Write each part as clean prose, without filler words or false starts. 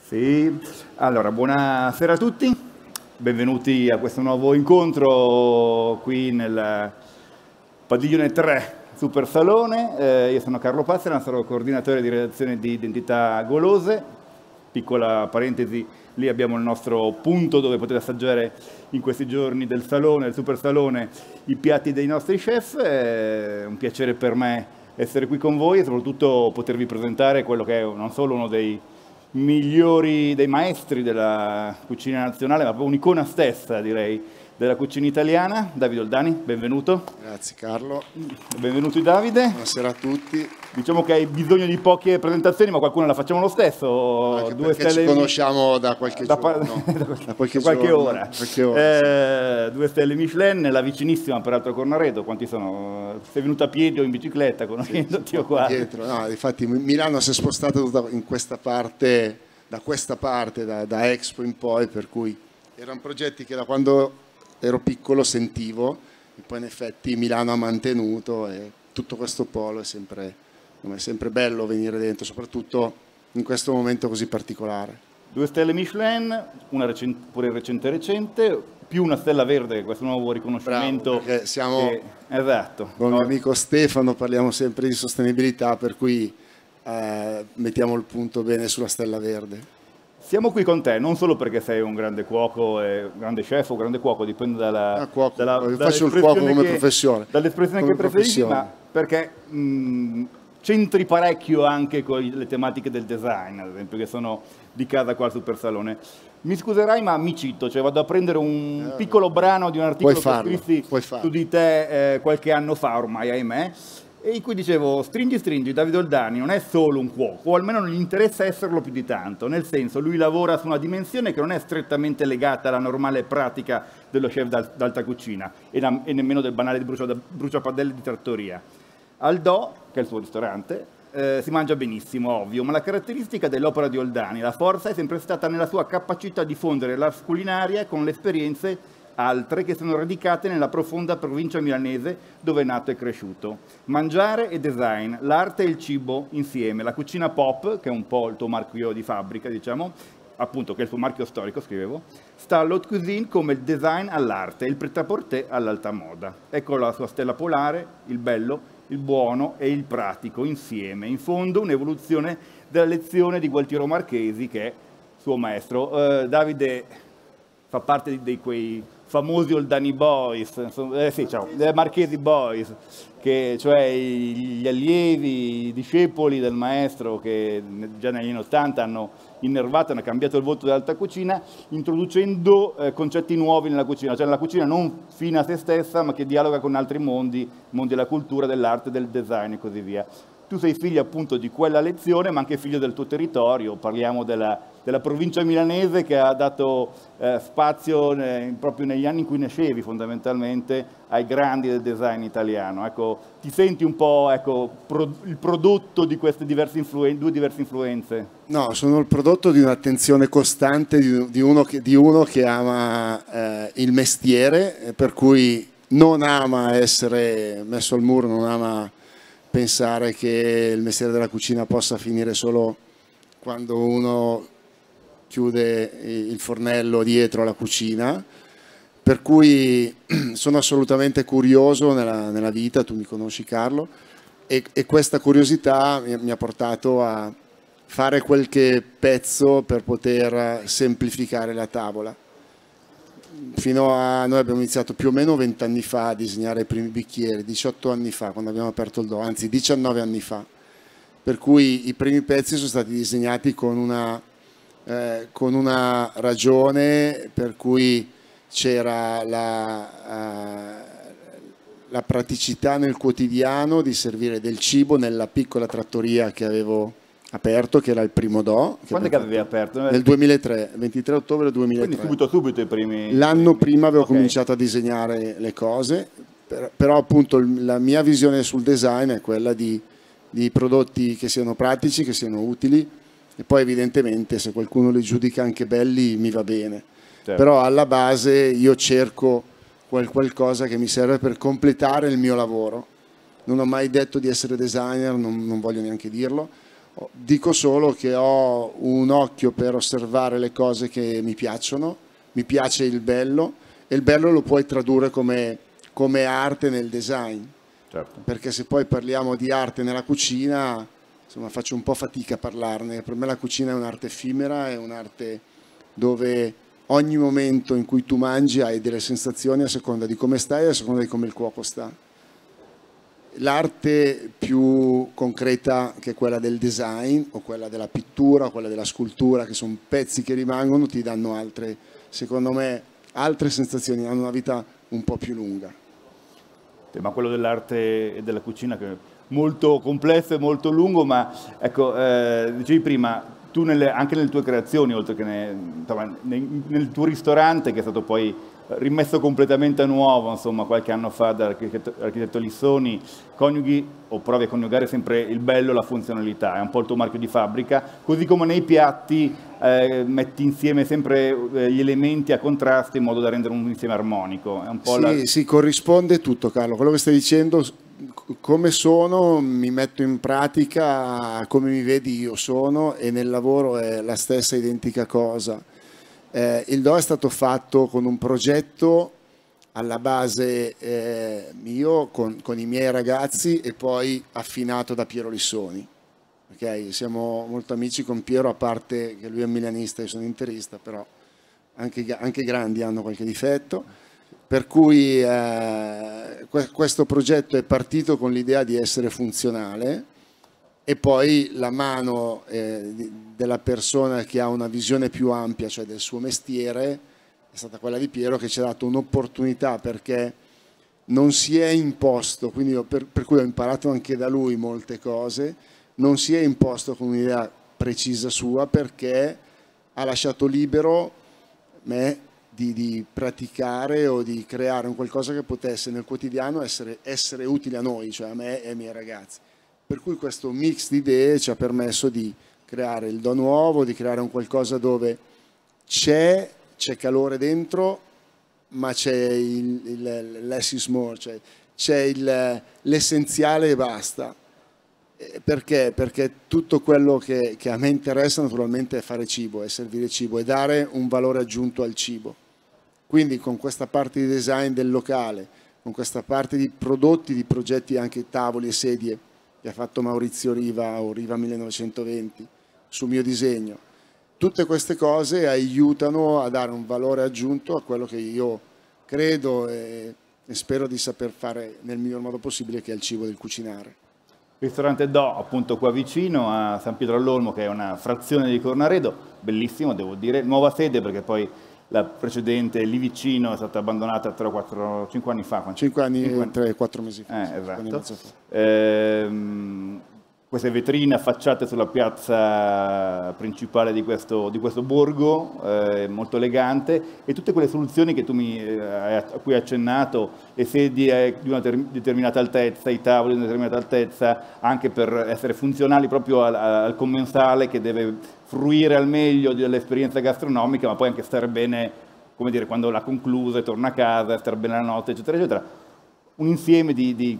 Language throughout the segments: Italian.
Sì, allora buonasera a tutti, benvenuti a questo nuovo incontro qui nel padiglione 3 Super Salone. Io sono Carlo Passera, sarò coordinatore di redazione di Identità Golose. Piccola parentesi, lì abbiamo il nostro punto dove potete assaggiare in questi giorni del salone, del Super Salone, i piatti dei nostri chef. È un piacere per me essere qui con voi e soprattutto potervi presentare quello che è non solo uno dei migliori, dei maestri della cucina nazionale, ma proprio un'icona stessa, direi, della cucina italiana. Davide Oldani, benvenuto. Grazie Carlo. Benvenuto Davide. Buonasera a tutti. Diciamo che hai bisogno di poche presentazioni, ma qualcuno la facciamo lo stesso. Anche perché ci conosciamo da qualche giorno, da qualche ora. Sì. 2 stelle Michelin, la vicinissima peraltro Cornaredo. Quanti sono? Sei venuto a piedi o in bicicletta conoscendoti, sì, o qua? Dietro. No, infatti Milano si è spostata in questa parte, da Expo in poi, per cui erano progetti che da quando ero piccolo sentivo e poi in effetti Milano ha mantenuto, e tutto questo polo è sempre bello venire dentro, soprattutto in questo momento così particolare. 2 stelle Michelin, una pure recente, più una stella verde, questo nuovo riconoscimento. Bravo, perché siamo esatto. Con il mio amico Stefano parliamo sempre di sostenibilità, per cui mettiamo il punto bene sulla stella verde. Siamo qui con te non solo perché sei un grande cuoco, grande chef o grande cuoco, dipende dalla... faccio il cuoco come professione. Dall'espressione che preferisci, ma perché c'entri parecchio anche con le tematiche del design, ad esempio, che sono di casa qua al Super Salone. Mi scuserai, ma mi cito, cioè vado a prendere un piccolo brano di un articolo che scrissi su di te qualche anno fa ormai, ahimè, e in cui dicevo: stringi, Davide Oldani non è solo un cuoco, o almeno non gli interessa esserlo più di tanto, nel senso, lui lavora su una dimensione che non è strettamente legata alla normale pratica dello chef d'alta cucina e nemmeno del banale di bruciapadelle di trattoria. Al Do, che è il suo ristorante, si mangia benissimo, ovvio, ma la caratteristica dell'opera di Oldani, la forza, è sempre stata nella sua capacità di fondere l'arte culinaria con le esperienze altre che sono radicate nella profonda provincia milanese dove è nato e cresciuto. Mangiare e design, l'arte e il cibo insieme, la cucina pop, che è un po' il tuo marchio di fabbrica, diciamo, appunto, che è il suo marchio storico, scrivevo, sta all'haute cuisine come il design all'arte, il prêt-à-porter all'alta moda. Ecco la sua stella polare, il bello, il buono e il pratico insieme. In fondo un'evoluzione della lezione di Gualtiero Marchesi, che è suo maestro. Davide fa parte di quei famosi Oldani Boys, Marchesi Boys, cioè gli allievi, i discepoli del maestro che già negli anni 80 hanno innervato, hanno cambiato il volto dell'alta cucina, introducendo concetti nuovi nella cucina, cioè la cucina non fine a se stessa, ma che dialoga con altri mondi della cultura, dell'arte, del design e così via. Tu sei figlio appunto di quella lezione, ma anche figlio del tuo territorio. Parliamo della provincia milanese che ha dato spazio proprio negli anni in cui nascevi fondamentalmente ai grandi del design italiano. Ecco, ti senti un po' il prodotto di queste due diverse influenze? No, sono il prodotto di un'attenzione costante di uno che ama il mestiere, per cui non ama essere messo al muro, non ama pensare che il mestiere della cucina possa finire solo quando uno chiude il fornello dietro alla cucina, per cui sono assolutamente curioso nella vita, tu mi conosci Carlo, e questa curiosità mi ha portato a fare qualche pezzo per poter semplificare la tavola. Noi abbiamo iniziato più o meno 20 anni fa a disegnare i primi bicchieri, 18 anni fa quando abbiamo aperto il Do, anzi 19 anni fa, per cui i primi pezzi sono stati disegnati con una ragione, per cui c'era la praticità nel quotidiano di servire del cibo nella piccola trattoria che avevo aperto, che era il primo Do. Quando è che avevi aperto? Nel 2003, 23 ottobre 2003. Quindi subito i primi... L'anno prima avevo cominciato a disegnare le cose, però appunto la mia visione sul design è quella di prodotti che siano pratici, che siano utili, e poi evidentemente se qualcuno li giudica anche belli mi va bene. Certo. Però alla base io cerco qualcosa che mi serve per completare il mio lavoro. Non ho mai detto di essere designer, non voglio neanche dirlo. Dico solo che ho un occhio per osservare le cose che mi piacciono, mi piace il bello, e il bello lo puoi tradurre come arte nel design. Certo. Perché se poi parliamo di arte nella cucina, insomma, faccio un po' fatica a parlarne. Per me la cucina è un'arte effimera, è un'arte dove ogni momento in cui tu mangi hai delle sensazioni a seconda di come stai e a seconda di come il cuoco sta. L'arte più concreta, che è quella del design o quella della pittura o quella della scultura, che sono pezzi che rimangono, ti danno altre, secondo me, altre sensazioni, hanno una vita un po' più lunga. Ma quello dell'arte e della cucina che è molto complesso e molto lungo, ma ecco, dicevi prima, tu anche nelle tue creazioni, oltre che nel tuo ristorante, che è stato poi rimesso completamente a nuovo, insomma, qualche anno fa dall'architetto Lissoni, coniughi o provi a coniugare sempre il bello e la funzionalità, è un po' il tuo marchio di fabbrica, così come nei piatti metti insieme sempre gli elementi a contrasto in modo da rendere un insieme armonico. È un po' sì, corrisponde tutto, Carlo, quello che stai dicendo, come sono, mi metto in pratica, come mi vedi io sono, e nel lavoro è la stessa identica cosa. Il Do è stato fatto con un progetto alla base mio, con i miei ragazzi, e poi affinato da Piero Lissoni. Okay? Siamo molto amici con Piero, a parte che lui è milanista e io sono interista, però anche grandi hanno qualche difetto. Per cui questo progetto è partito con l'idea di essere funzionale, e poi la mano della persona che ha una visione più ampia, cioè del suo mestiere, è stata quella di Piero, che ci ha dato un'opportunità, perché non si è imposto, quindi per cui ho imparato anche da lui molte cose, non si è imposto con un'idea precisa sua, perché ha lasciato libero me di praticare o di creare un qualcosa che potesse nel quotidiano essere utile a noi, cioè a me e ai miei ragazzi. Per cui questo mix di idee ci ha permesso di creare il Do nuovo, di creare un qualcosa dove c'è calore dentro, ma c'è less is more, cioè c'è l'essenziale e basta. Perché? Perché tutto quello che a me interessa naturalmente è fare cibo, è servire cibo e dare un valore aggiunto al cibo. Quindi con questa parte di design del locale, con questa parte di prodotti, di progetti, anche tavoli e sedie, che ha fatto Maurizio Riva o Riva 1920 sul mio disegno. Tutte queste cose aiutano a dare un valore aggiunto a quello che io credo e spero di saper fare nel miglior modo possibile, che è il cibo del cucinare. Ristorante Do, appunto qua vicino a San Pietro all'Olmo, che è una frazione di Cornaredo, bellissimo devo dire, nuova sede perché poi la precedente lì vicino è stata abbandonata 3 o 4, 5 anni fa. 5 anni, 3-4 mesi fa. Esatto. Queste vetrine affacciate sulla piazza principale di questo borgo, molto elegante, e tutte quelle soluzioni che a cui hai accennato, le sedie di una determinata altezza, i tavoli di una determinata altezza, anche per essere funzionali proprio al commensale, che deve fruire al meglio dell'esperienza gastronomica, ma poi anche stare bene, come dire, quando l'ha conclusa e torna a casa, stare bene la notte, eccetera, eccetera. Un insieme di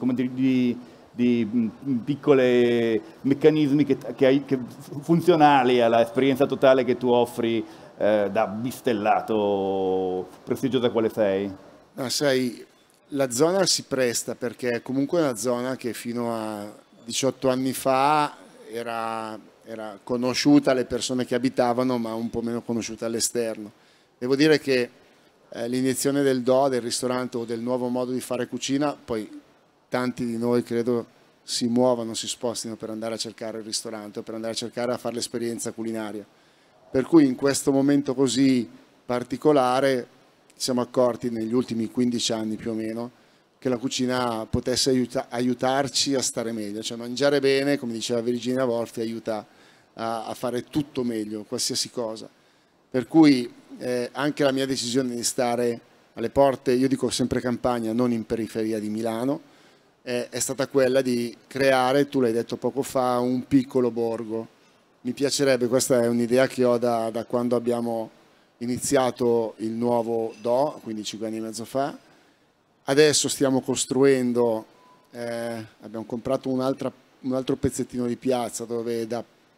piccoli meccanismi funzionali all'esperienza totale che tu offri da bistellato prestigiosa quale sei. No, sai, la zona si presta, perché è comunque una zona che fino a 18 anni fa era conosciuta alle persone che abitavano, ma un po' meno conosciuta all'esterno. Devo dire che l'iniezione del Do, del ristorante o del nuovo modo di fare cucina, poi tanti di noi credo si muovano, si spostino per andare a cercare il ristorante o per andare a cercare a fare l'esperienza culinaria. Per cui in questo momento così particolare ci siamo accorti negli ultimi 15 anni più o meno che la cucina potesse aiutarci a stare meglio, cioè mangiare bene, come diceva Virginia Woolf, ti aiuta a fare tutto meglio, qualsiasi cosa. Per cui anche la mia decisione di stare alle porte, io dico sempre Campagna, non in periferia di Milano, è stata quella di creare, tu l'hai detto poco fa, un piccolo borgo. Mi piacerebbe, questa è un'idea che ho da quando abbiamo iniziato il nuovo Do, quindi 5 anni e mezzo fa. Adesso stiamo costruendo, abbiamo comprato un altro pezzettino di piazza dove da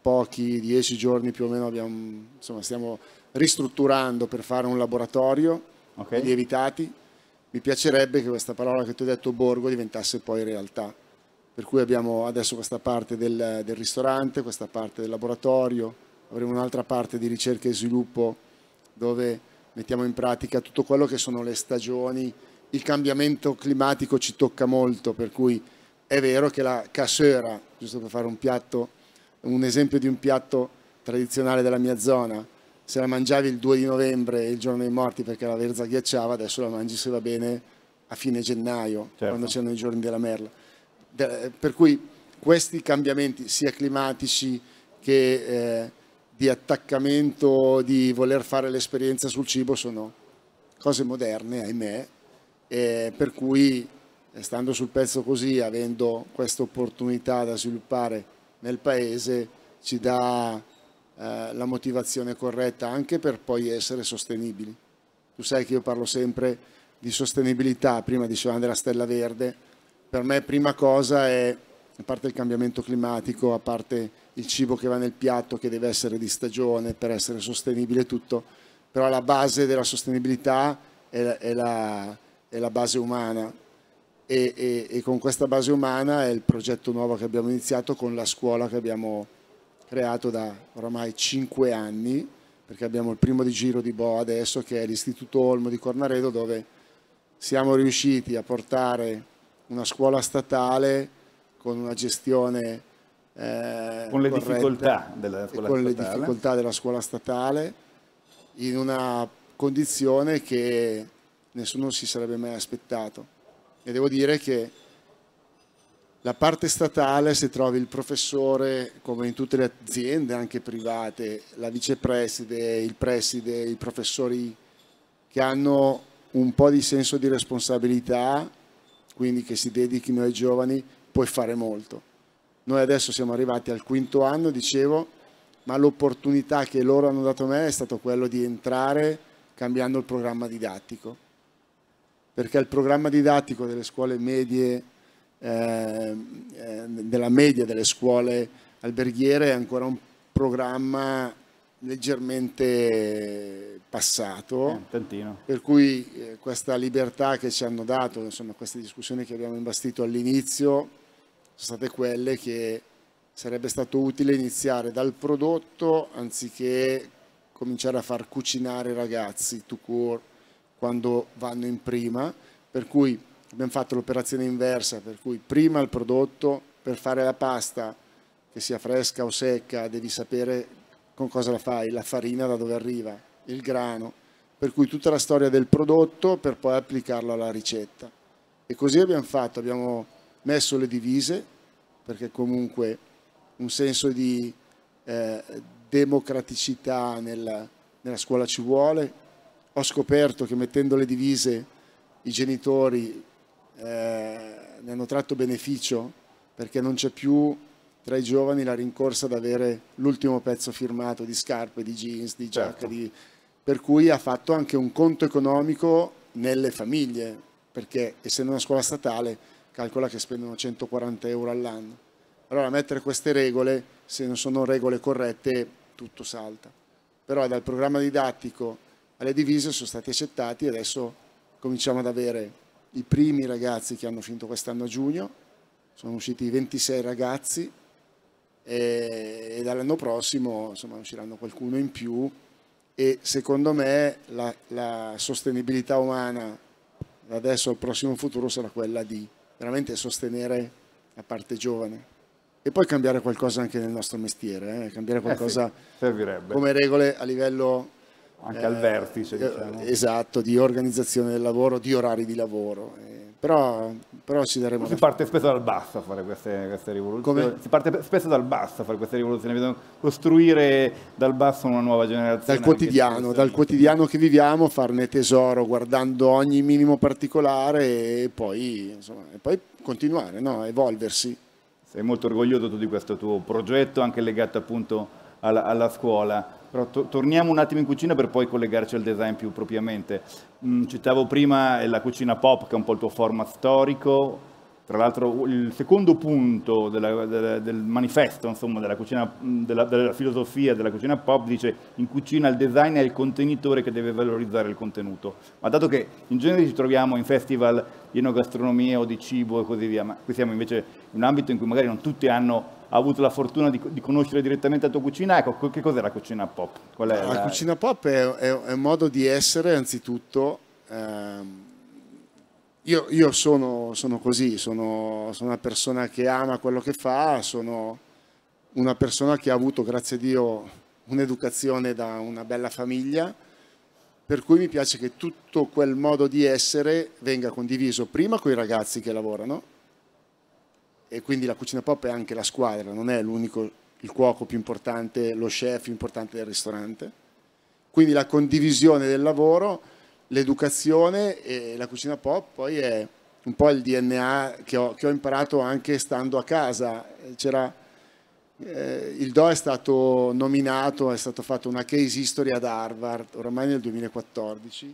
pochi 10 giorni più o meno stiamo ristrutturando per fare un laboratorio di lievitati. Mi piacerebbe che questa parola che ti ho detto, borgo, diventasse poi realtà. Per cui abbiamo adesso questa parte del ristorante, questa parte del laboratorio, avremo un'altra parte di ricerca e sviluppo dove mettiamo in pratica tutto quello che sono le stagioni. Il cambiamento climatico ci tocca molto, per cui è vero che la cassera, giusto per fare un esempio di un piatto tradizionale della mia zona, se la mangiavi il 2 di novembre, il giorno dei morti, perché la verza ghiacciava, adesso la mangi, se va bene, a fine gennaio, quando c'erano i giorni della merla. Per cui questi cambiamenti, sia climatici che di attaccamento, di voler fare l'esperienza sul cibo, sono cose moderne, ahimè, per cui stando sul pezzo così, avendo questa opportunità da sviluppare nel paese, ci dà la motivazione corretta anche per poi essere sostenibili. Tu sai che io parlo sempre di sostenibilità, prima dicevamo della stella verde. Per me prima cosa è, a parte il cambiamento climatico, a parte il cibo che va nel piatto che deve essere di stagione per essere sostenibile tutto, però la base della sostenibilità è la base umana e con questa base umana è il progetto nuovo che abbiamo iniziato con la scuola che abbiamo creato da oramai 5 anni, perché abbiamo il primo di giro di Boa adesso, che è l'Istituto Olmo di Cornaredo, dove siamo riusciti a portare una scuola statale con una gestione con le difficoltà della scuola statale. Le difficoltà della scuola statale, in una condizione che nessuno si sarebbe mai aspettato. E devo dire che la parte statale, se trovi il professore, come in tutte le aziende anche private, la vicepreside, il preside, i professori che hanno un po' di senso di responsabilità, quindi che si dedichino ai giovani, puoi fare molto. Noi adesso siamo arrivati al 5º anno, dicevo, ma l'opportunità che loro hanno dato a me è stato quello di entrare cambiando il programma didattico, perché il programma didattico delle scuole medie, della media delle scuole alberghiere, è ancora un programma leggermente passato, per cui questa libertà che ci hanno dato, insomma, queste discussioni che abbiamo imbastito all'inizio sono state quelle che sarebbe stato utile iniziare dal prodotto anziché cominciare a far cucinare i ragazzi tout court quando vanno in prima, per cui abbiamo fatto l'operazione inversa, per cui prima il prodotto. Per fare la pasta, che sia fresca o secca, devi sapere con cosa la fai, la farina da dove arriva, il grano, per cui tutta la storia del prodotto per poi applicarlo alla ricetta. E così abbiamo fatto, abbiamo messo le divise, perché comunque un senso di democraticità nella scuola ci vuole. Ho scoperto che mettendo le divise i genitori ne hanno tratto beneficio, perché non c'è più tra i giovani la rincorsa ad avere l'ultimo pezzo firmato di scarpe, di jeans, di giacca, per cui ha fatto anche un conto economico nelle famiglie, perché essendo una scuola statale calcola che spendono 140 euro all'anno. Allora mettere queste regole, se non sono regole corrette, tutto salta. Però dal programma didattico alle divise sono stati accettati e adesso cominciamo ad avere i primi ragazzi che hanno finito quest'anno a giugno, sono usciti 26 ragazzi e dall'anno prossimo insomma usciranno qualcuno in più e secondo me la sostenibilità umana da adesso al prossimo futuro sarà quella di veramente sostenere la parte giovane e poi cambiare qualcosa anche nel nostro mestiere, cambiare qualcosa come regole a livello anche al vertice, diciamo. Esatto, di organizzazione del lavoro, di orari di lavoro. Però ci daremo. Si parte spesso dal basso a fare queste rivoluzioni. Come? Si parte spesso dal basso a fare queste rivoluzioni, bisogna costruire dal basso una nuova generazione. Dal quotidiano che viviamo, farne tesoro guardando ogni minimo particolare e poi, insomma, continuare, no? Evolversi. Sei molto orgoglioso tu di questo tuo progetto, anche legato appunto alla scuola. Però torniamo un attimo in cucina per poi collegarci al design più propriamente. Citavo prima la cucina pop, che è un po' il tuo format storico. Tra l'altro il secondo punto del manifesto, insomma, della cucina, della filosofia della cucina pop dice: in cucina il design è il contenitore che deve valorizzare il contenuto. Ma dato che in genere ci troviamo in festival di enogastronomia o di cibo e così via, ma qui siamo invece in un ambito in cui magari non tutti hanno avuto la fortuna di conoscere direttamente la tua cucina, ecco, che cos'è la cucina pop? Qual è la cucina pop è un modo di essere, anzitutto. Io sono così, sono una persona che ama quello che fa, sono una persona che ha avuto, grazie a Dio, un'educazione da una bella famiglia, per cui mi piace che tutto quel modo di essere venga condiviso prima con i ragazzi che lavorano, e quindi la cucina pop è anche la squadra, non è l'unico, il cuoco più importante, lo chef più importante del ristorante, quindi la condivisione del lavoro, l'educazione, e la cucina pop poi è un po' il DNA che ho imparato anche stando a casa. Il DO è stato nominato, è stato fatto una case history ad Harvard, oramai nel 2014,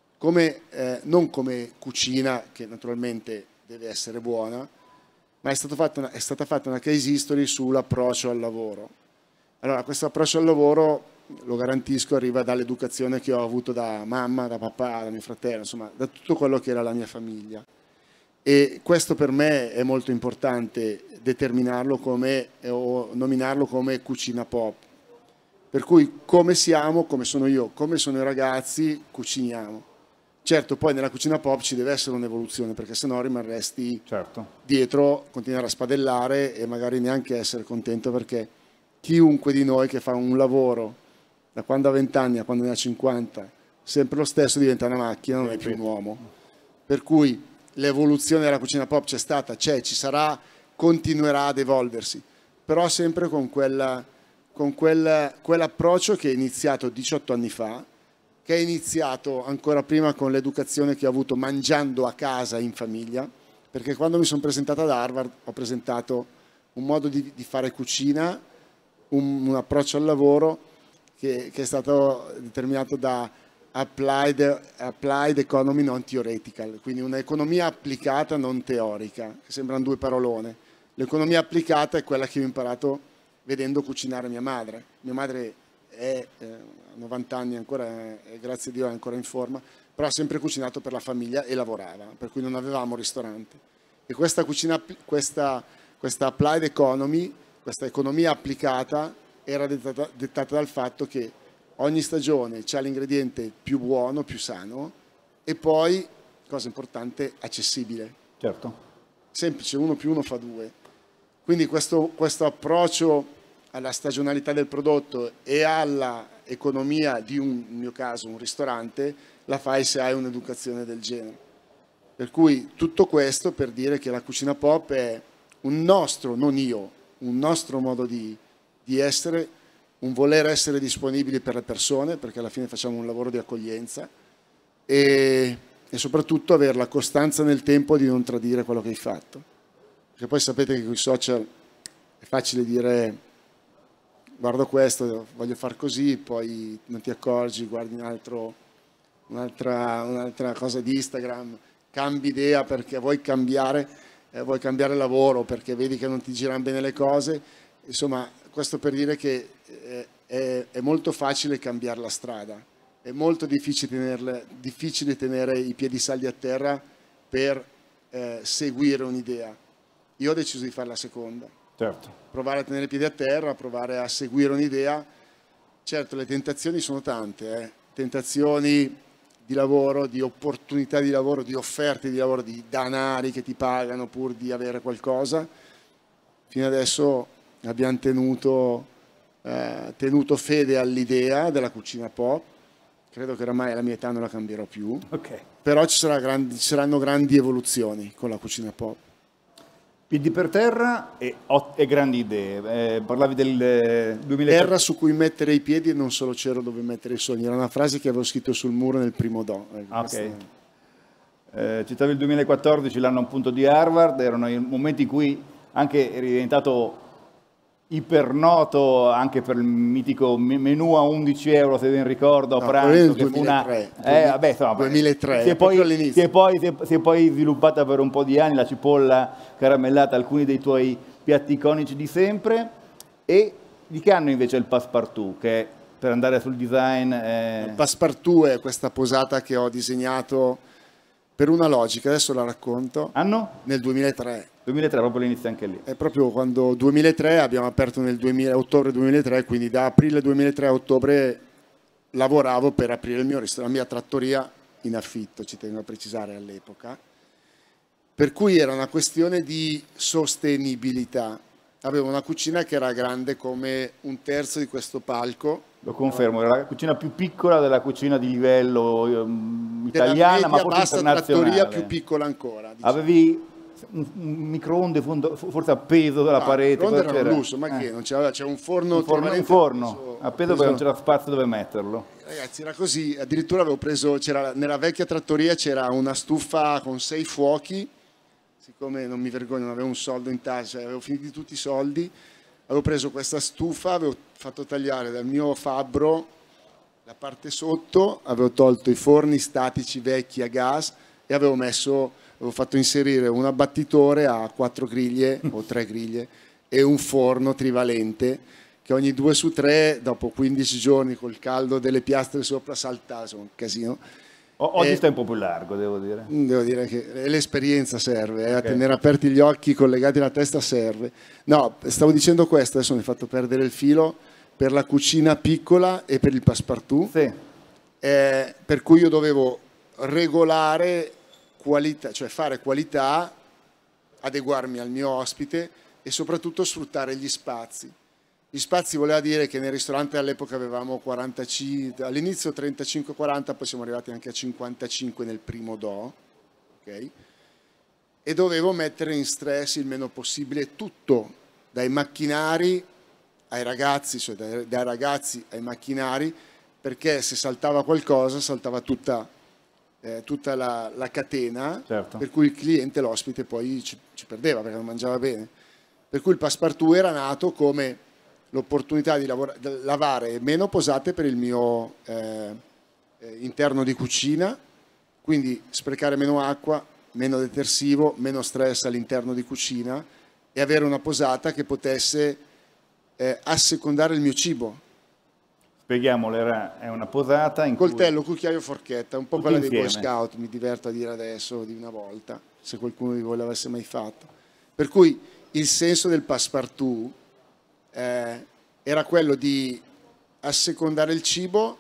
non come cucina, che naturalmente deve essere buona, ma è stata fatta una case history sull'approccio al lavoro. Allora, questo approccio al lavoro, lo garantisco, arriva dall'educazione che ho avuto da mamma, da papà, da mio fratello, insomma, da tutto quello che era la mia famiglia. E questo per me è molto importante, determinarlo o nominarlo come cucina pop. Per cui come siamo, come sono io, come sono i ragazzi, cuciniamo. Certo, poi nella cucina pop ci deve essere un'evoluzione, perché sennò rimarresti dietro, continuare a spadellare e magari neanche essere contento, perché chiunque di noi che fa un lavoro da quando ha 20 anni a quando ne ha 50, sempre lo stesso, diventa una macchina, non è più un uomo. Per cui l'evoluzione della cucina pop c'è stata, c'è, ci sarà, continuerà ad evolversi, però sempre con quell'approccio che è iniziato 18 anni fa, che è iniziato ancora prima con l'educazione che ho avuto mangiando a casa in famiglia, perché quando mi sono presentato ad Harvard ho presentato un modo di fare cucina, un approccio al lavoro che è stato determinato da applied economy non theoretical, quindi un'economia applicata non teorica, che sembrano due parolone. L'economia applicata è quella che ho imparato vedendo cucinare mia madre. Mia madre è 90 anni ancora, grazie a Dio è ancora in forma, però ha sempre cucinato per la famiglia e lavorava, per cui non avevamo ristorante. E questa applied economy, questa economia applicata, era dettata dal fatto che ogni stagione c'ha l'ingrediente più buono, più sano, e poi, cosa importante, accessibile. Certo. Semplice, 1 più 1 fa 2. Quindi questo approccio alla stagionalità del prodotto e alla economia di in mio caso, un ristorante, la fai se hai un'educazione del genere. Per cui tutto questo per dire che la cucina pop è un nostro, non io, un nostro modo di essere, un voler essere disponibili per le persone, perché alla fine facciamo un lavoro di accoglienza, e soprattutto avere la costanza nel tempo di non tradire quello che hai fatto. Perché poi sapete che con i social è facile dire guardo questo, voglio far così, poi non ti accorgi, guardi un'altra cosa di Instagram, cambi idea perché vuoi cambiare lavoro, perché vedi che non ti girano bene le cose. Insomma, questo per dire che è molto facile cambiare la strada, è molto difficile tenere i piedi saldi a terra per seguire un'idea. Io ho deciso di fare la seconda. Certo. Provare a tenere i piedi a terra, provare a seguire un'idea. Certo, le tentazioni sono tante, tentazioni di lavoro, di opportunità di lavoro, di offerte di lavoro, di danari che ti pagano pur di avere qualcosa. Fino adesso abbiamo tenuto fede all'idea della cucina pop. Credo che oramai alla mia età non la cambierò più. Okay. Però ci saranno grandi evoluzioni con la cucina pop. Piedi per terra e grandi idee. Parlavi del 2000. Terra su cui mettere i piedi e non solo cielo dove mettere i sogni. Era una frase che avevo scritto sul muro nel primo do. Ok. Citavi il 2014, l'anno appunto di Harvard, erano i momenti in cui anche eri diventato ipernoto anche per il mitico menù a 11 euro, se ben ricordo, a pranzo, che fu una... 2003, si è poi sviluppata per un po' di anni, la cipolla caramellata, alcuni dei tuoi piatti iconici di sempre. E di che anno invece è il Passepartout, che per andare sul design... Il Passepartout è questa posata che ho disegnato per una logica, adesso la racconto. Anno? Nel 2003. 2003, proprio l'inizio anche lì. È proprio quando 2003, abbiamo aperto nel ottobre 2003, quindi da aprile 2003 a ottobre lavoravo per aprire il la mia trattoria in affitto, ci tengo a precisare all'epoca. Per cui era una questione di sostenibilità. Avevo una cucina che era grande come un terzo di questo palco. Lo confermo, era la cucina più piccola della cucina di livello italiana, ma forse internazionale. Trattoria più piccola ancora. Diciamo. Avevi un microonde forse appeso dalla parete. Il era un lusso, ma che non c'era un forno. Un forno appeso perché non c'era spazio dove metterlo. Ragazzi, era così, addirittura avevo preso, nella vecchia trattoria c'era una stufa con 6 fuochi, siccome non mi vergogno, non avevo un soldo in tasca, avevo finito tutti i soldi, avevo preso questa stufa, avevo fatto tagliare dal mio fabbro la parte sotto, avevo tolto i forni statici vecchi a gas e avevo fatto inserire un abbattitore a 4 griglie o 3 griglie e un forno trivalente che ogni 2 su 3, dopo 15 giorni col caldo delle piastre sopra, saltava, insomma, un casino. Oggi stai un po' più largo, devo dire. Devo dire che l'esperienza serve, a tenere aperti gli occhi, collegati alla testa serve. No, stavo dicendo questo, adesso mi hai fatto perdere il filo, per la cucina piccola e per il Passepartout, sì. Per cui io dovevo regolare qualità, cioè fare qualità, adeguarmi al mio ospite e soprattutto sfruttare gli spazi. Gli spazi voleva dire che nel ristorante all'epoca avevamo 45, all'inizio 35-40, poi siamo arrivati anche a 55 nel primo do, okay? E dovevo mettere in stress il meno possibile tutto, dai macchinari ai ragazzi, cioè dai ragazzi ai macchinari, perché se saltava qualcosa saltava tutta la catena, certo. Per cui il cliente, l'ospite, poi ci perdeva perché non mangiava bene. Per cui il Passepartout era nato come l'opportunità di lavare meno posate per il mio interno di cucina, quindi sprecare meno acqua, meno detersivo, meno stress all'interno di cucina e avere una posata che potesse assecondare il mio cibo. Spieghiamolo, è una posata in coltello, cucchiaio, forchetta, un po' quella dei Boy Scout, mi diverto a dire adesso, di una volta, se qualcuno di voi l'avesse mai fatto. Per cui il senso del Passepartout era quello di assecondare il cibo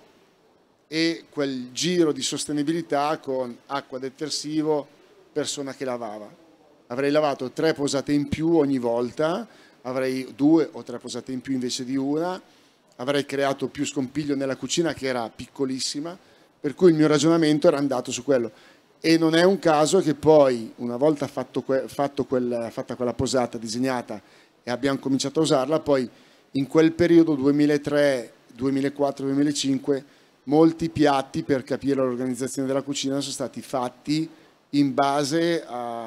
e quel giro di sostenibilità con acqua, detersivo, persona che lavava. Avrei lavato 3 posate in più ogni volta, avrei 2 o 3 posate in più invece di una, avrei creato più scompiglio nella cucina che era piccolissima, per cui il mio ragionamento era andato su quello. E non è un caso che poi, una volta fatta quella posata disegnata e abbiamo cominciato a usarla, poi in quel periodo 2003, 2004, 2005, molti piatti, per capire l'organizzazione della cucina, sono stati fatti in base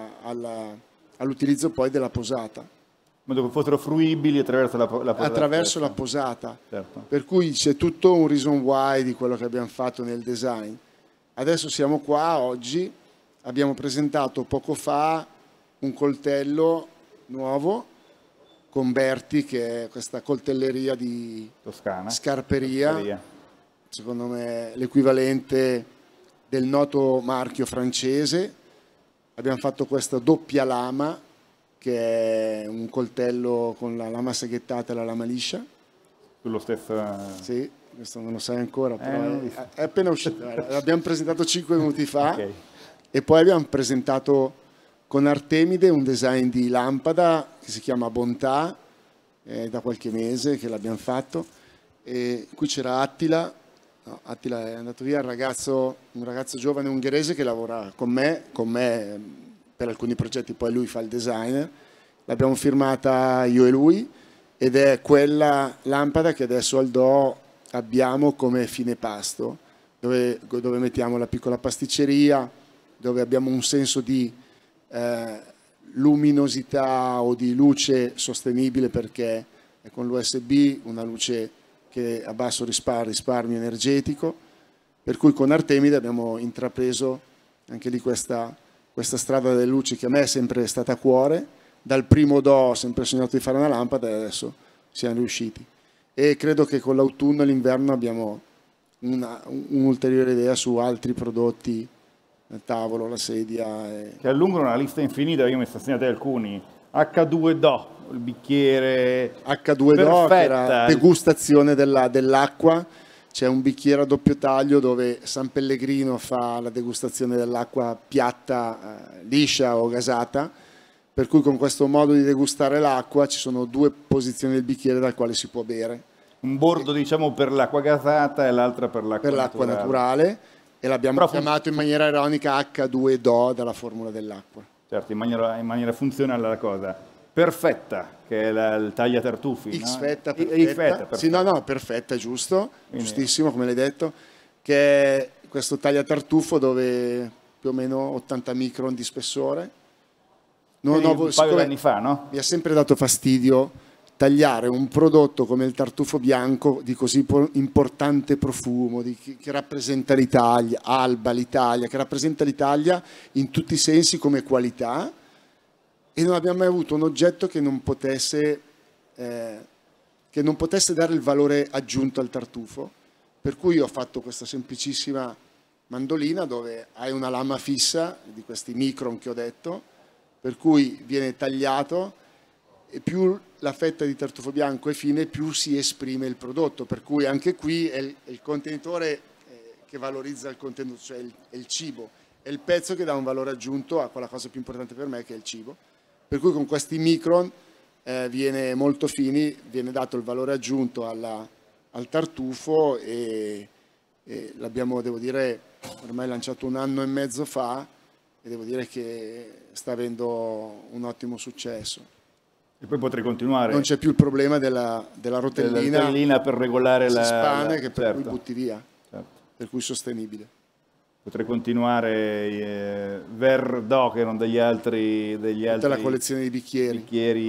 all'utilizzo poi della posata. Ma dove fossero fruibili attraverso la posata. Attraverso la posata. Certo. Per cui c'è tutto un reason why di quello che abbiamo fatto nel design. Adesso siamo qua, oggi, abbiamo presentato poco fa un coltello nuovo con Berti, che è questa coltelleria di Toscana. Scarperia. Secondo me l'equivalente del noto marchio francese. Abbiamo fatto questa doppia lama, che è un coltello con la lama seghettata e la lama liscia. Sullo stesso... Sì, questo non lo sai ancora, però è appena uscito. L'abbiamo presentato 5 minuti fa. Okay. E poi abbiamo presentato con Artemide un design di lampada che si chiama Bontà, da qualche mese che l'abbiamo fatto. E qui c'era Attila. No, Attila è andato via, un ragazzo giovane ungherese che lavora con me per alcuni progetti, poi lui fa il designer. L'abbiamo firmata io e lui ed è quella lampada che adesso al Do abbiamo come fine pasto, dove mettiamo la piccola pasticceria, dove abbiamo un senso di luminosità o di luce sostenibile, perché è con l'USB, una luce che a basso risparmio energetico, per cui con Artemide abbiamo intrapreso anche lì questa strada delle luci che a me è sempre stata a cuore. Dal primo do ho sempre sognato di fare una lampada e adesso siamo riusciti. E credo che con l'autunno e l'inverno abbiamo un'ulteriore idea su altri prodotti, il tavolo, la sedia. Che allungano una lista infinita, io mi sto segnate alcuni. H2Do, il bicchiere H2Do, che era degustazione dell'acqua. C'è un bicchiere a doppio taglio dove San Pellegrino fa la degustazione dell'acqua piatta, liscia o gasata, per cui con questo modo di degustare l'acqua ci sono due posizioni del bicchiere dal quale si può bere. Un bordo diciamo per l'acqua gasata e l'altra per l'acqua naturale, e l'abbiamo chiamato in maniera ironica H2Do dalla formula dell'acqua. Certo, in maniera funzionale la cosa. Perfetta, che è il tagliatartufi. X-Fetta, perfetta. Sì, no, perfetta, giusto, giustissimo come l'hai detto, che è questo tagliatartufo dove più o meno 80 micron di spessore. Un paio di anni fa, no? Mi ha sempre dato fastidio tagliare un prodotto come il tartufo bianco di così importante profumo, che rappresenta l'Italia, Alba, l'Italia, che rappresenta l'Italia in tutti i sensi come qualità, e non abbiamo mai avuto un oggetto che non potesse dare il valore aggiunto al tartufo, per cui ho fatto questa semplicissima mandolina dove hai una lama fissa di questi micron che ho detto, per cui viene tagliato e più la fetta di tartufo bianco è fine, più si esprime il prodotto, per cui anche qui è il contenitore che valorizza il contenuto, cioè è il cibo, è il pezzo che dà un valore aggiunto a quella cosa più importante per me che è il cibo, per cui con questi micron viene molto fini, viene dato il valore aggiunto al tartufo e l'abbiamo, devo dire, ormai lanciato 1 anno e mezzo fa e devo dire che sta avendo un ottimo successo. E poi potrei continuare. Non c'è più il problema della rotellina per regolare la spane che per certo. cui butti via, certo. Per cui sostenibile. Potrei continuare Verdò, che erano degli altri tutta la collezione di bicchieri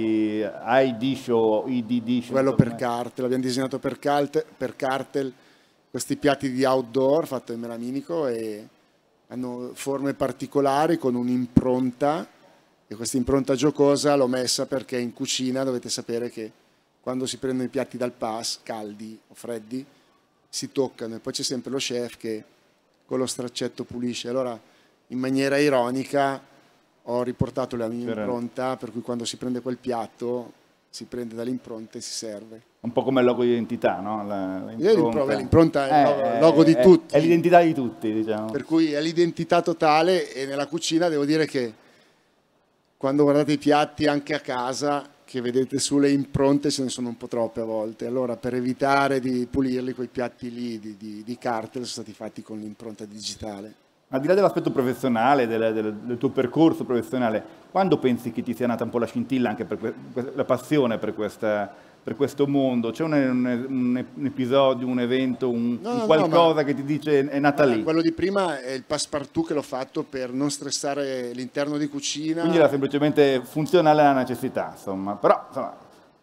iDish o IDD. Quello per Cartel, l'abbiamo disegnato per Cartel, questi piatti di outdoor fatti in melaminico e hanno forme particolari con un'impronta, e questa impronta giocosa l'ho messa perché in cucina dovete sapere che quando si prendono i piatti dal pass, caldi o freddi, si toccano e poi c'è sempre lo chef che con lo straccetto pulisce. Allora in maniera ironica ho riportato la mia impronta, per cui quando si prende quel piatto si prende dall'impronta e si serve. Un po' come il logo di identità, no? L'impronta è il logo di tutti. È l'identità di tutti, diciamo. Per cui è l'identità totale, e nella cucina devo dire che quando guardate i piatti anche a casa, che vedete sulle impronte, ce ne sono un po' troppe a volte. Allora per evitare di pulirli, quei piatti lì di Cartel sono stati fatti con l'impronta digitale. Al di là dell'aspetto professionale, del tuo percorso professionale, quando pensi che ti sia nata un po' la scintilla, anche per la passione per questo mondo? C'è un episodio, un evento, un qualcosa che ti dice è nata lì? Quello di prima è il passepartout che l'ho fatto per non stressare l'interno di cucina. Quindi era semplicemente funzionale alla necessità, insomma. Però, insomma,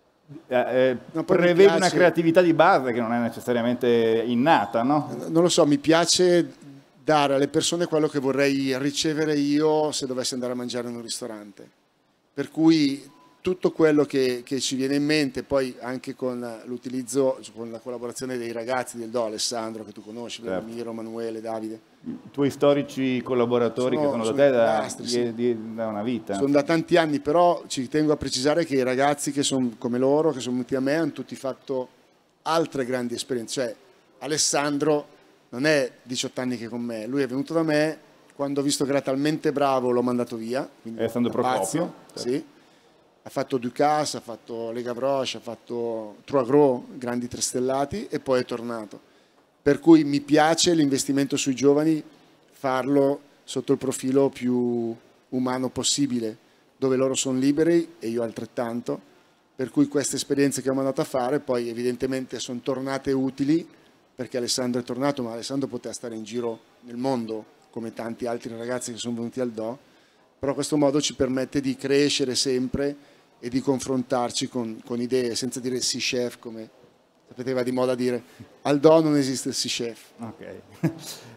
prevede una creatività di base che non è necessariamente innata, no? Non lo so, mi piace dare alle persone quello che vorrei ricevere io se dovessi andare a mangiare in un ristorante. Per cui tutto quello che ci viene in mente, poi anche con l'utilizzo, con la collaborazione dei ragazzi del Do, Alessandro, che tu conosci, certo. Vladimiro, Manuele, Davide. I tuoi storici collaboratori che sono da te da una vita. Sono da tanti anni, però ci tengo a precisare che i ragazzi che sono come loro, che sono venuti a me, hanno tutti fatto altre grandi esperienze. Cioè, Alessandro non è 18 anni che è con me, lui è venuto da me, quando ho visto che era talmente bravo l'ho mandato via. Alessandro Procopio? Certo. Sì. Ha fatto Ducasse, ha fatto Le Gavroche, ha fatto Trois Gros, grandi trestellati, e poi è tornato. Per cui mi piace l'investimento sui giovani, farlo sotto il profilo più umano possibile, dove loro sono liberi e io altrettanto. Per cui queste esperienze che ho mandato a fare poi evidentemente sono tornate utili, perché Alessandro è tornato, ma Alessandro poteva stare in giro nel mondo, come tanti altri ragazzi che sono venuti al Do, però questo modo ci permette di crescere sempre e di confrontarci con idee, senza dire sì chef, come sapete va di moda dire. Al Do non esiste il sì chef. Ok.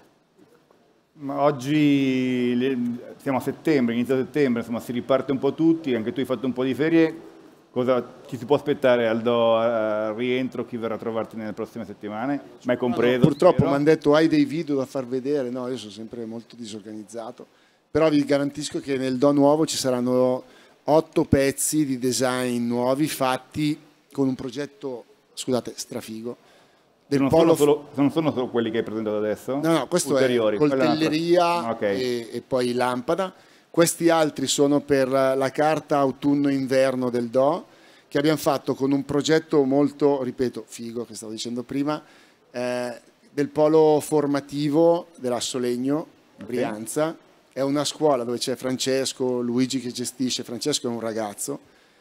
Ma oggi siamo a settembre, inizio settembre, insomma si riparte un po' tutti, anche tu hai fatto un po' di ferie. Cosa ci si può aspettare al rientro? Chi verrà a trovarti nelle prossime settimane? Ma è compreso? No, purtroppo spero. mi hanno detto hai dei video da far vedere, no, io sono sempre molto disorganizzato, però vi garantisco che nel Do nuovo ci saranno 8 pezzi di design nuovi fatti con un progetto, scusate, strafigo. Del Non polo sono solo quelli che hai presentato adesso? No, questo ulteriori. è coltelleria Okay. e poi lampada. Questi altri sono per la carta autunno-inverno del Do, che abbiamo fatto con un progetto molto, ripeto, figo, che stavo dicendo prima, del polo formativo dell'Assolegno, Brianza. È una scuola dove c'è Francesco, Luigi che gestisce. Francesco è un ragazzo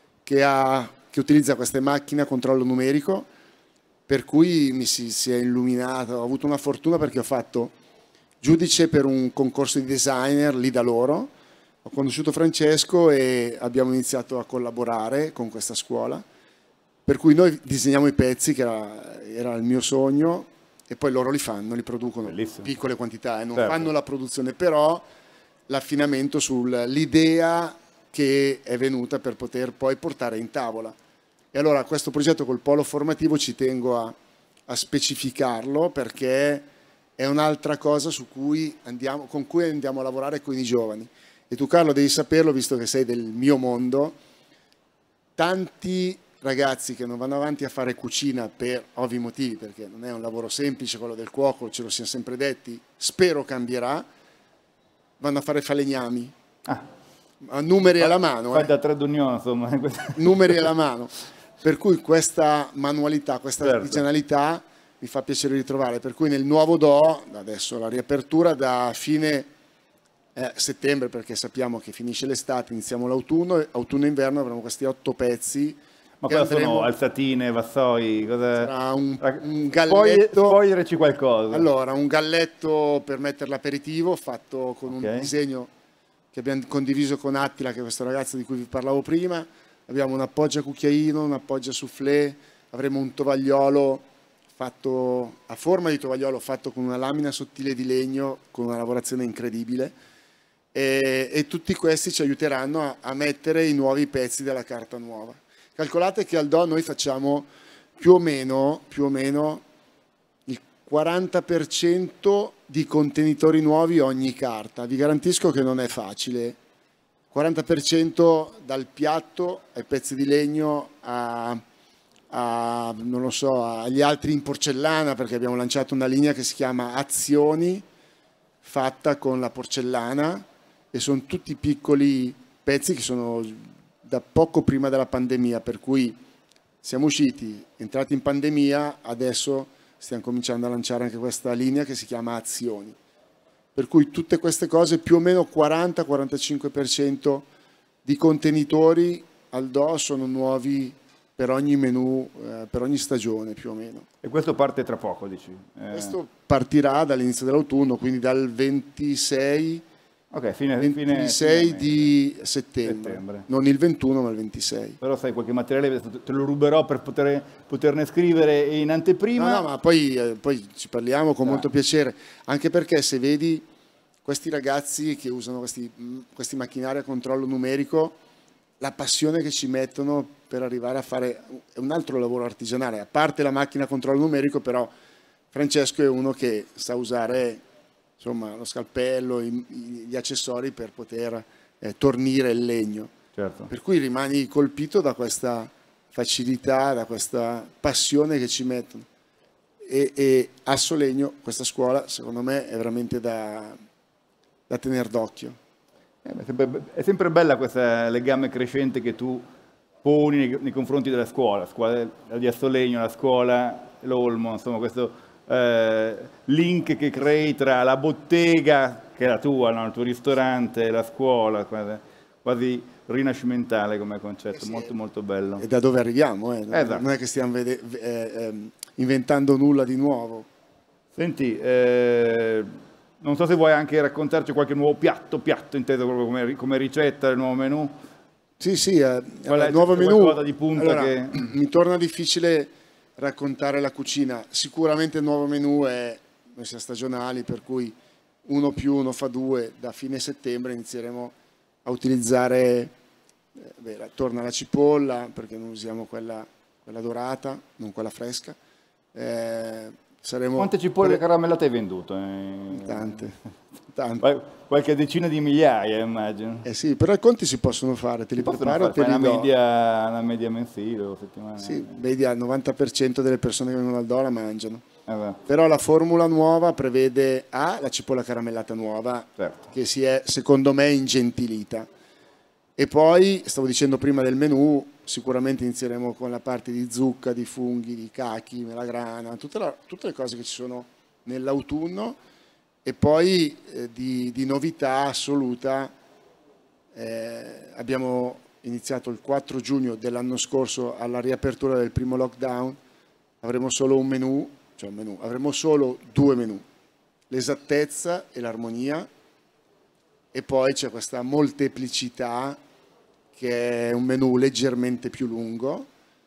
che utilizza queste macchine a controllo numerico, per cui mi si è illuminato. Ho avuto una fortuna perché ho fatto giudice per un concorso di designer lì da loro. Ho conosciuto Francesco e abbiamo iniziato a collaborare con questa scuola, per cui noi disegniamo i pezzi, che era il mio sogno, e poi loro li fanno, li producono. Bellissimo. Piccole quantità, non Certo. fanno la produzione, però l'affinamento sull'idea che è venuta per poter poi portare in tavola. E allora questo progetto col polo formativo ci tengo a specificarlo, perché è un'altra cosa con cui andiamo a lavorare con i giovani. E tu Carlo devi saperlo, visto che sei del mio mondo, tanti ragazzi che non vanno avanti a fare cucina per ovvi motivi, perché non è un lavoro semplice quello del cuoco, ce lo siamo sempre detti, spero cambierà, vanno a fare falegnami. A numeri alla mano. Fai da trade union, insomma. Numeri alla mano. Per cui questa manualità, questa Certo. artigianalità mi fa piacere ritrovare. Per cui nel nuovo Do, adesso la riapertura da fine settembre, perché sappiamo che finisce l'estate, iniziamo l'autunno, autunno-inverno avremo questi 8 pezzi. Ma cosa sono? Alzatine, vassoi? Sarà un galletto. Spoileraci qualcosa. Allora, un galletto per mettere l'aperitivo fatto con un disegno che abbiamo condiviso con Attila, che è questo ragazzo di cui vi parlavo prima. Abbiamo un appoggia cucchiaino, un appoggia soufflé, avremo un tovagliolo fatto a forma di tovagliolo, fatto con una lamina sottile di legno, con una lavorazione incredibile, e tutti questi ci aiuteranno a mettere i nuovi pezzi della carta nuova. Calcolate che al Do noi facciamo più o meno il 40% di contenitori nuovi ogni carta. Vi garantisco che non è facile. 40% dal piatto ai pezzi di legno non lo so, agli altri in porcellana, perché abbiamo lanciato una linea che si chiama Azioni, fatta con la porcellana, e sono tutti piccoli pezzi che sono da poco prima della pandemia, per cui siamo usciti, entrati in pandemia, adesso stiamo cominciando a lanciare anche questa linea che si chiama Azioni. Per cui tutte queste cose, più o meno 40-45% di contenitori al Do sono nuovi per ogni menù, per ogni stagione più o meno. E questo parte tra poco, dici? Questo partirà dall'inizio dell'autunno, quindi dal 26, fine di settembre. Non il 21 ma il 26. Però sai, qualche materiale te lo ruberò per poterne scrivere in anteprima. No, ma poi ci parliamo con molto piacere, anche perché se vedi questi ragazzi che usano questi macchinari a controllo numerico, la passione che ci mettono per arrivare a fare un altro lavoro artigianale, a parte la macchina a controllo numerico, però Francesco è uno che sa usare, insomma, lo scalpello, gli accessori per poter tornire il legno. Certo. Per cui rimani colpito da questa facilità, da questa passione che ci mettono. E Assolegno, questa scuola, secondo me è veramente da tenere d'occhio. È sempre bella questo legame crescente che tu poni nei confronti della scuola di Assolegno, la scuola, l'Olmo, insomma questo link che crei tra la bottega, che è la tua, no? Il tuo ristorante, la scuola, quasi rinascimentale come concetto, molto molto bello. E da dove arriviamo, Esatto. Non è che stiamo inventando nulla di nuovo. Senti, non so se vuoi anche raccontarci qualche nuovo piatto inteso proprio come ricetta del nuovo menù. Sì, sì, il nuovo menù. Di punta allora, che... mi torna difficile raccontare la cucina. Sicuramente il nuovo menù noi siamo stagionali, per cui 1 più 1 fa 2. Da fine settembre inizieremo a utilizzare, torna la cipolla, perché non usiamo quella dorata, non quella fresca. Quante cipolle caramellate hai venduto? Tante. Qualche decina di migliaia, immagino. Sì, però i conti si possono fare, te li preparo e te li do. Una media mensile o settimanale? Sì, vedi, al 90% delle persone che vengono al DO la mangiano. Beh. Però la formula nuova prevede la cipolla caramellata nuova, certo, che si è, secondo me, ingentilita. E poi, stavo dicendo prima del menù, sicuramente inizieremo con la parte di zucca, di funghi, di cachi, melagrana, tutte le cose che ci sono nell'autunno. E poi di novità assoluta, abbiamo iniziato il 4 giugno dell'anno scorso alla riapertura del primo lockdown, avremo solo un menù, avremo solo 2 menù, l'esattezza e l'armonia, e poi c'è questa molteplicità che è un menù leggermente più lungo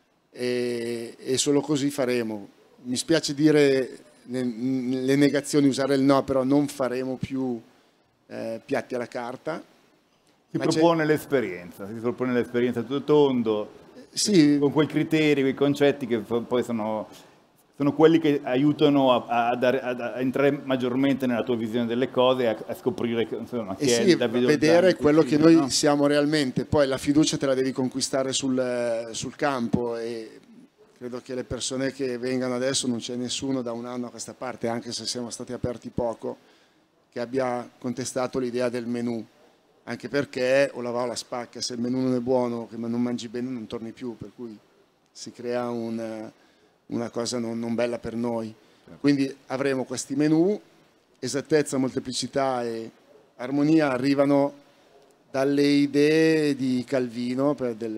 e solo così faremo. Mi spiace dire le negazioni, usare il no, però non faremo più piatti alla carta. Si propone l'esperienza tutto tondo, sì, con quei criteri, quei concetti che poi sono quelli che aiutano a entrare maggiormente nella tua visione delle cose e a scoprire insomma, chi è Davide vedere quello cucina, che noi siamo realmente. Poi la fiducia te la devi conquistare sul campo, e credo che le persone che vengano adesso, non c'è nessuno da un anno a questa parte, anche se siamo stati aperti poco, che abbia contestato l'idea del menù, anche perché o la va o la spacca. Se il menù non è buono, che non mangi bene, non torni più, per cui si crea una cosa non bella per noi. Quindi avremo questi menù, esattezza, molteplicità e armonia arrivano dalle idee di Calvino per del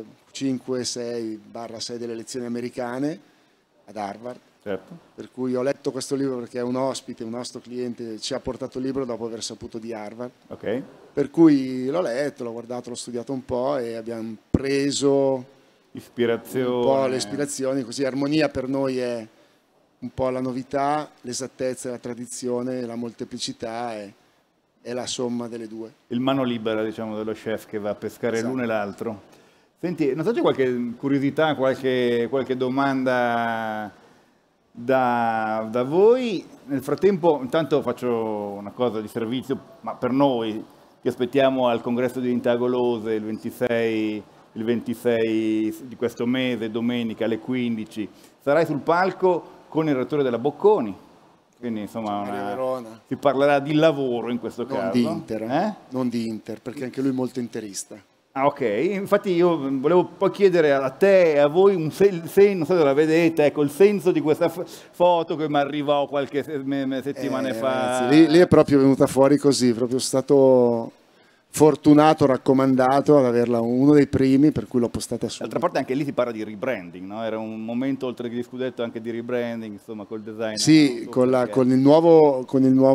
5-6/6 delle lezioni americane ad Harvard. Certo. Per cui ho letto questo libro perché un ospite, un nostro cliente, ci ha portato il libro dopo aver saputo di Harvard. Okay. Per cui l'ho letto, l'ho guardato, l'ho studiato un po' e abbiamo preso ispirazione. Un po' le ispirazioni, così armonia per noi è un po' la novità, l'esattezza è la tradizione, la molteplicità è la somma delle due. Il mano libera, diciamo, dello chef che va a pescare Esatto. l'uno e l'altro. Senti, non so, c'è qualche curiosità, qualche domanda da voi? Nel frattempo, intanto faccio una cosa di servizio, ma per noi, ti aspettiamo al congresso di Intagolose il 26 di questo mese, domenica alle 15. Sarai sul palco con il rettore della Bocconi, quindi insomma si parlerà di lavoro in questo caso. Di Inter, non di Inter, perché anche lui è molto interista. Ah, ok, infatti io volevo poi chiedere a te e a voi non so se la vedete, ecco, il senso di questa foto che mi arrivò qualche settimana fa. Ragazzi, lì è proprio venuta fuori così, proprio stato fortunato, raccomandato ad averla, uno dei primi, per cui l'ho postata su. D'altra parte anche lì si parla di rebranding, no? Era un momento oltre che di scudetto anche di rebranding, insomma, col design. Sì, con il nuovo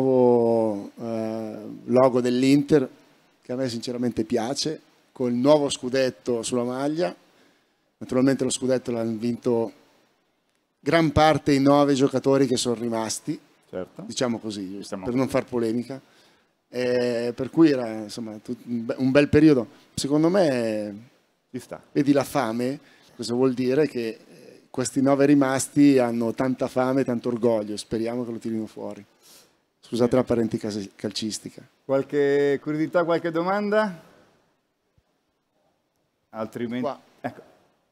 logo dell'Inter, che a me sinceramente piace, con il nuovo scudetto sulla maglia. Naturalmente lo scudetto l'hanno vinto gran parte i 9 giocatori che sono rimasti, certo, diciamo così, per non far polemica. Per cui era insomma un bel periodo. Secondo me, vedi la fame, cosa vuol dire? Che questi 9 rimasti hanno tanta fame e tanto orgoglio, speriamo che lo tirino fuori. Scusate la parenti calcistica. Qualche curiosità, qualche domanda? Altrimenti... Qua. Ecco.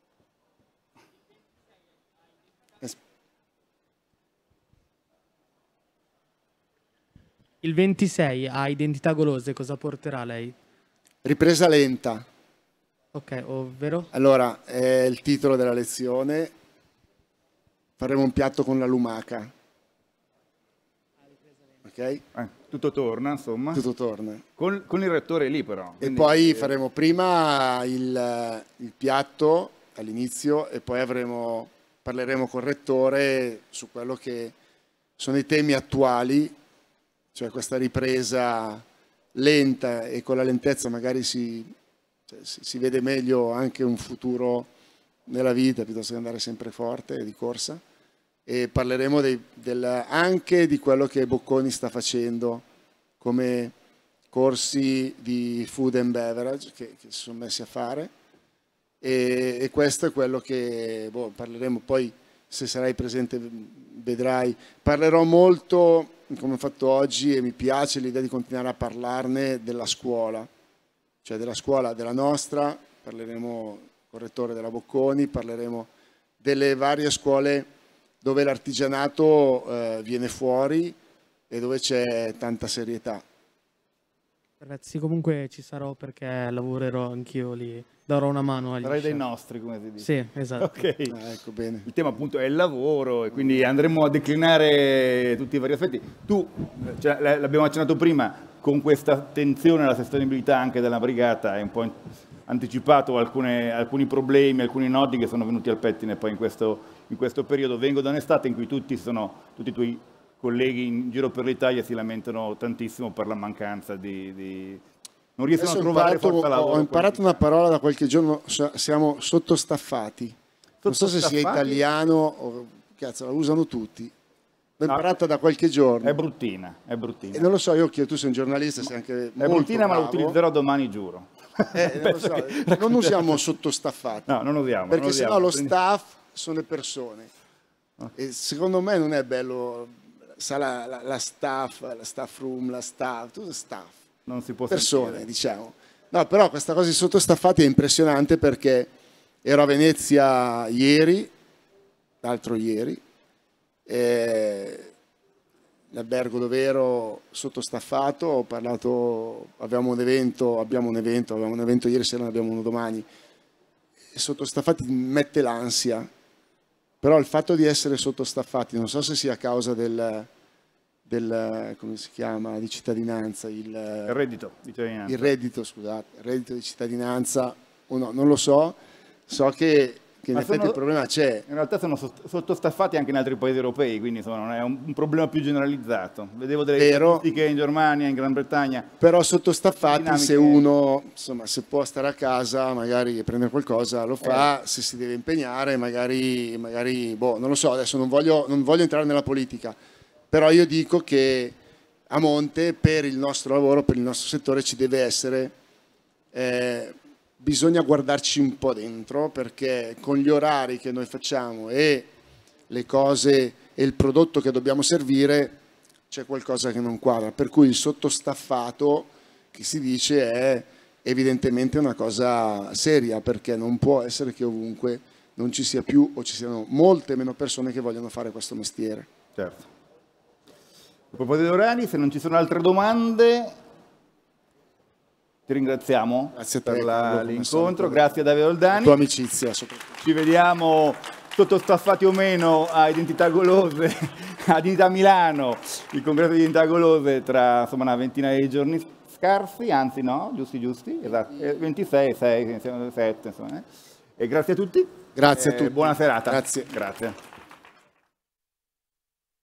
Il 26 a Identità Golose, cosa porterà lei? Ripresa lenta. Ok, ovvero? Allora, è il titolo della lezione. Faremo un piatto con la lumaca. Ok? Tutto torna, insomma. Tutto torna. Con il rettore lì, però. Quindi, e poi faremo prima il piatto all'inizio e poi parleremo col rettore su quello che sono i temi attuali, cioè questa ripresa lenta, e con la lentezza magari si Cioè, si vede meglio anche un futuro nella vita piuttosto che andare sempre forte di corsa. E parleremo anche di quello che Bocconi sta facendo come corsi di food and beverage che si sono messi a fare, e questo è quello che parleremo. Poi, se sarai presente, vedrai. Parlerò molto, come ho fatto oggi, e mi piace l'idea di continuare a parlarne, della scuola, cioè della scuola della nostra. Parleremo con il rettore della Bocconi, parleremo delle varie scuole dove l'artigianato viene fuori e dove c'è tanta serietà. Ragazzi, comunque ci sarò perché lavorerò anch'io lì, darò una mano agli Sarai chef. dei nostri, come si dice. Sì, esatto. Ok. Ecco, bene. Il tema appunto è il lavoro e quindi andremo a declinare tutti i vari aspetti. Tu, l'abbiamo accennato prima, con questa attenzione alla sostenibilità anche della brigata hai un po' anticipato alcuni problemi, alcuni nodi che sono venuti al pettine poi in questo periodo. Vengo da un'estate in cui tutti i tuoi colleghi in giro per l'Italia si lamentano tantissimo per la mancanza non riescono a trovare forza lavoro. Ho imparato una parola da qualche giorno, siamo sottostaffati. Non so se sia italiano o cazzo, la usano tutti. L'ho imparata da qualche giorno. È bruttina, è bruttina. E non lo so, io chiedo, tu sei un giornalista, sei anche molto È bruttina, bravo. ma la utilizzerò domani, giuro. Non lo so, non usiamo sottostaffati. No, non usiamo. Perché sennò lo staff sono le persone. E secondo me non è bello, sa la staff room, tutto staff. Non si può persone, sentire. diciamo. No, però questa cosa di sottostaffati è impressionante, perché ero a Venezia ieri, l'altro ieri, l'albergo dove ero sottostaffato, ho parlato, abbiamo un evento ieri sera, ne abbiamo uno domani, e sottostaffati mette l'ansia, però il fatto di essere sottostaffati, non so se sia a causa del come si chiama, di cittadinanza, il reddito di cittadinanza. Il reddito di cittadinanza, o no, non lo so, so che in effetti il problema c'è. In realtà sono sottostaffati anche in altri paesi europei, quindi insomma, non è un problema più generalizzato. Vedevo delle statistiche in Germania, in Gran Bretagna. Però sottostaffati, se uno, insomma, se può stare a casa, magari prendere qualcosa, lo fa, se si deve impegnare, magari non lo so, adesso non voglio entrare nella politica, però io dico che a monte, per il nostro lavoro, per il nostro settore, ci deve essere, bisogna guardarci un po' dentro, perché con gli orari che noi facciamo e le cose e il prodotto che dobbiamo servire c'è qualcosa che non quadra, per cui il sottostaffato che si dice è evidentemente una cosa seria, perché non può essere che ovunque non ci sia più o ci siano molte meno persone che vogliono fare questo mestiere. Certo. A proposito di orari, se non ci sono altre domande, ti ringraziamo per l'incontro, grazie a Davide Oldani. La tua amicizia soprattutto. Ci vediamo sottostaffati o meno a Identità Golose, a Dignità Milano, il congresso di Identità Golose tra insomma una ventina di giorni scarsi, anzi no, giusti, esatto, 26, 6, 7, insomma. E grazie a tutti. Grazie a tutti. Buona serata. Grazie. Grazie.